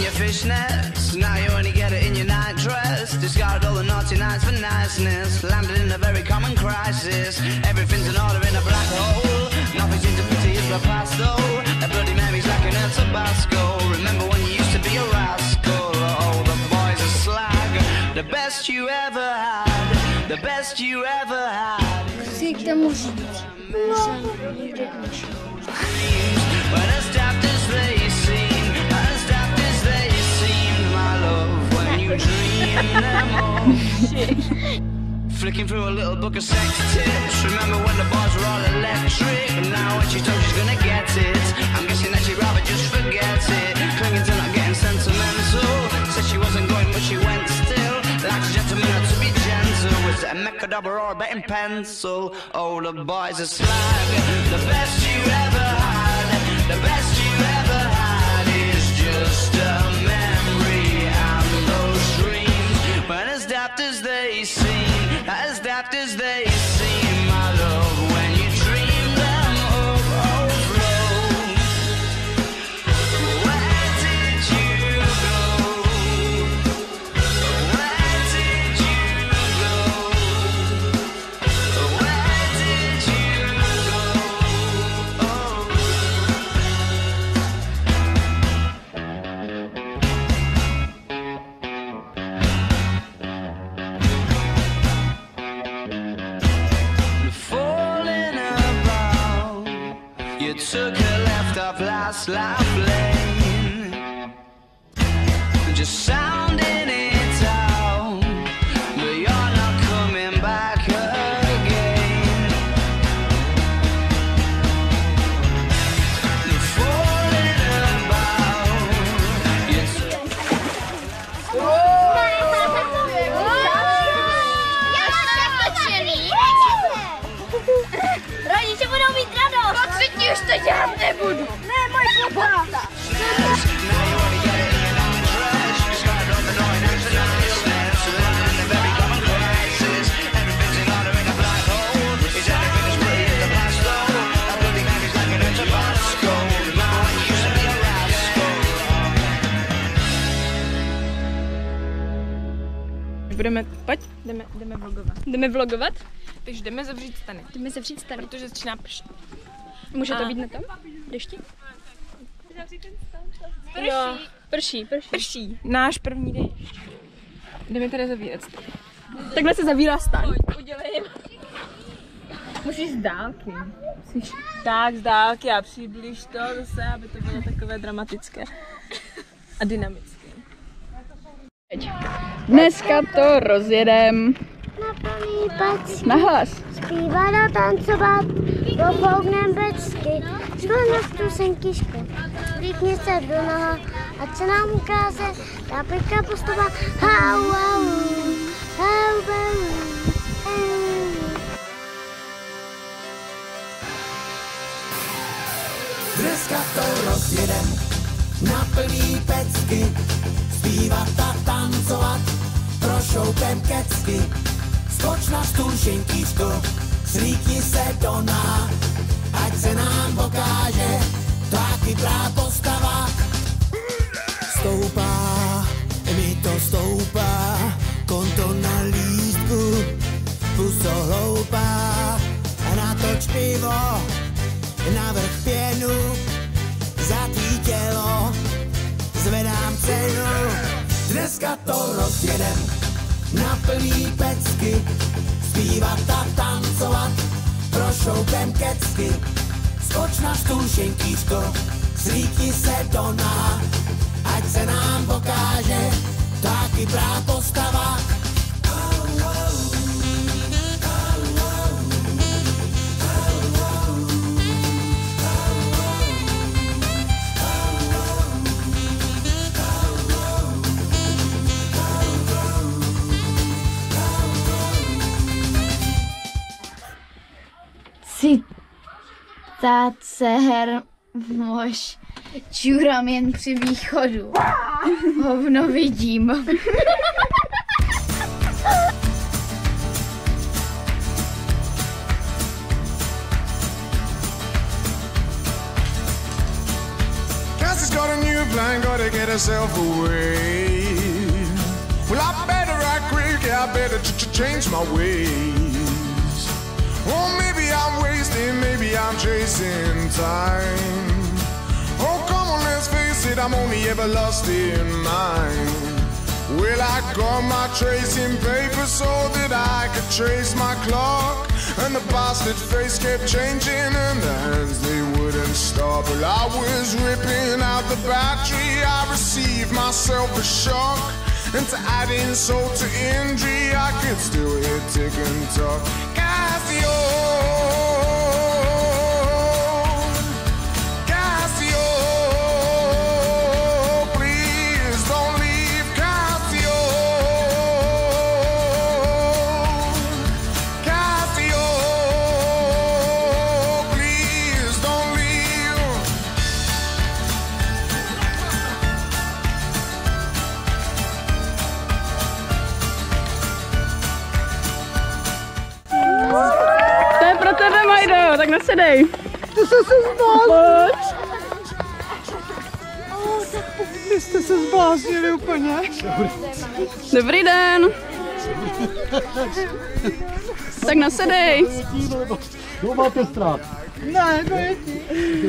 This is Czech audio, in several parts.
your fishnets. Now you only get it in your night dress. Discarded all the naughty nights for niceness. Landed in a very common crisis. Everything's in order in a black hole. Nothing seems to pity is the past though. A bloody Mary's lacking a Tabasco. Remember when you used to be a rascal? Oh, the boys are slag. The best you ever had. The best you ever had. Chci k tomu říct. But as daft as they seem, as daft as they seem, my love, when you dream them all. Flicking through a little book of sex tips. Remember when the bars were all electric? And now when she's told she's gonna get it, I'm guessing that she'd rather just forget it. Clinging to not getting sentimental. Said she wasn't going but she went still. Like a gentleman had to be gentle. Was it a Mechadobber or a betting pencil? Oh, the boys are slag. The best you ever had. The best you ever had is just a memory and those dreams. But as daft as they seem, as daft as they seem, my love, when you dream them overflow. Where did you go? Where did you go? Where did you go? Oh. Falling about, you took a left off last life lane, just sounding it out, but you're not coming back again. Falling about, you took Rodiče budou mít radost. No třetí už to dělat nebudu. Ne, můj papa. now you only get it in your night dress. Discarded all the naughty nights for niceness. Landed in a very common crisis. Everything's in order in a black hole. Is everything as pretty as the past though? A bloody Mary's like an Tabasco. Remember when you used to be a rascal? Jdeme vlogovat. Jdeme vlogovat? Takže jdeme zavřít stany. Jdeme zavřít stany. Protože začíná pršet. Může to být na tom? Dešti? Jo, prší. Náš první déšť. Jdeme tady zavírat. Takhle se zavírá stan. Udělej. Musíš z dálky. Tak, z dálky a přiblíž to zase, aby to bylo takové dramatické a dynamické. Dneska to rozjedem. Na plný packy, Nahlas. zpívat a tancovat, dofouknem pecky, skloň tu senkyšku, vlíkni se do noha, ať se nám ukáže ta pěkná postava, hau, hau, hau, hau, hau. Dneska to rozjedem na plný pecky, zpívat a tancovat, prošoupem kecky. Skoč na stůl, šintíčko, slíkni se do náha, ať se nám pokáže tvá chytrá postava. Stoupá, mi to stoupá, konto na lístku, puso hloupá, a natoč pivo, navrch pěnu, za tvý tělo, zvedám cenu. Dneska to rozjedem na plný pecky, zpívat a tancovat, prošoupem kecky. Skoč na stůl, šintíčko, slíkni se do náha, ať se nám pokáže tvá chytrá postava. Citace Hermoš čurám jen při východu. Hovno vidím. Cassie's got a new the plan, gotta get herself away. Well, I better act quick, yeah, I better change my ways. Oh, maybe I'm wasting, maybe I'm chasing time. Oh, come on, let's face it, I'm only ever lost in mine. Well, I got my tracing paper so that I could trace my clock. And the bastard face kept changing and the hands, they wouldn't stop. Well, I was ripping out the battery, I received myself a shock. And to add insult to injury, I could still hear tick and talk. Casio, Casio, please don't leave. Casio, Casio, please don't leave. To je pro tebe, Majdo, tak nasedej. Ty jste se zbláznili. Ty jste se zbláznili úplně. Dobrý den. Tak nasedej. To máte strach. Ne, to je ti.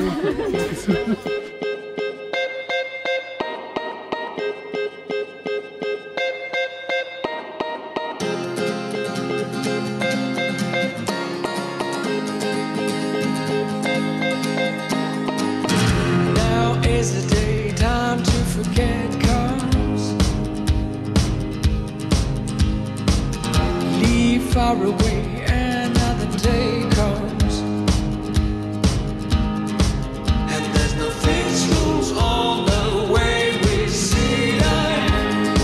Now is the day, time to forget comes. Leave far away, another day comes. And there's no fixed rules on the way we see life.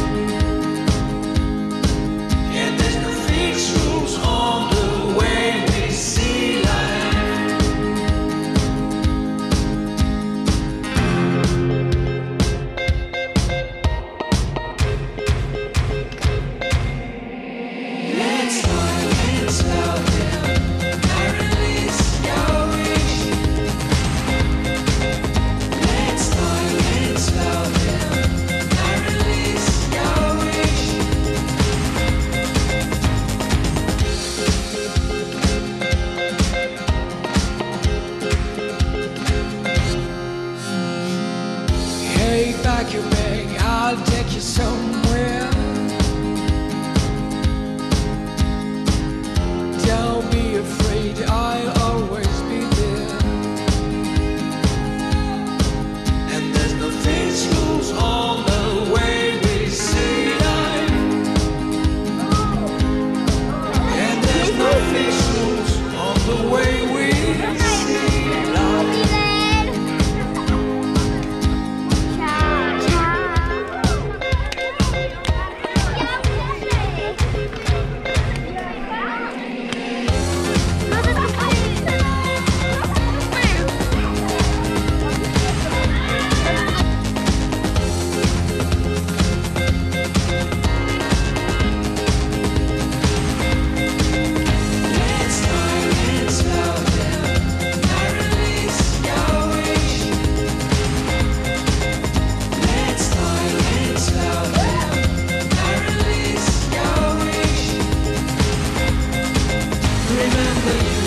And there's no fixed rules on the way we see life. Let's fly, let's love them, and release your wish. Let's fly, let's love them, and release your wish. Hey, pack your bag, I'll take you somewhere. Don't be afraid, I'll always be there. And there's no fixed rules on the way we see life. And there's no fixed rules on the way we see life. Let's fly, let's love them, and release your wish. Let's fly, let's love them, and release your wish. Remember you